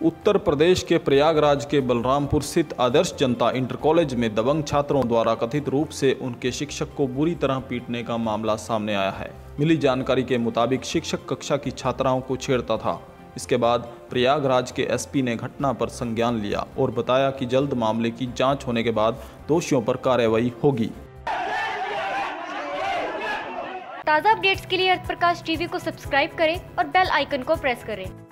उत्तर प्रदेश के प्रयागराज के बलरामपुर स्थित आदर्श जनता इंटर कॉलेज में दबंग छात्रों द्वारा कथित रूप से उनके शिक्षक को बुरी तरह पीटने का मामला सामने आया है। मिली जानकारी के मुताबिक शिक्षक कक्षा की छात्राओं को छेड़ता था। इसके बाद प्रयागराज के एसपी ने घटना पर संज्ञान लिया और बताया कि जल्द मामले की जांच होने के बाद दोषियों पर कार्रवाई होगी। ताज़ा अपडेट्स के लिए अर्थ प्रकाश टीवी को सब्सक्राइब करें और बेल आइकन को प्रेस करें।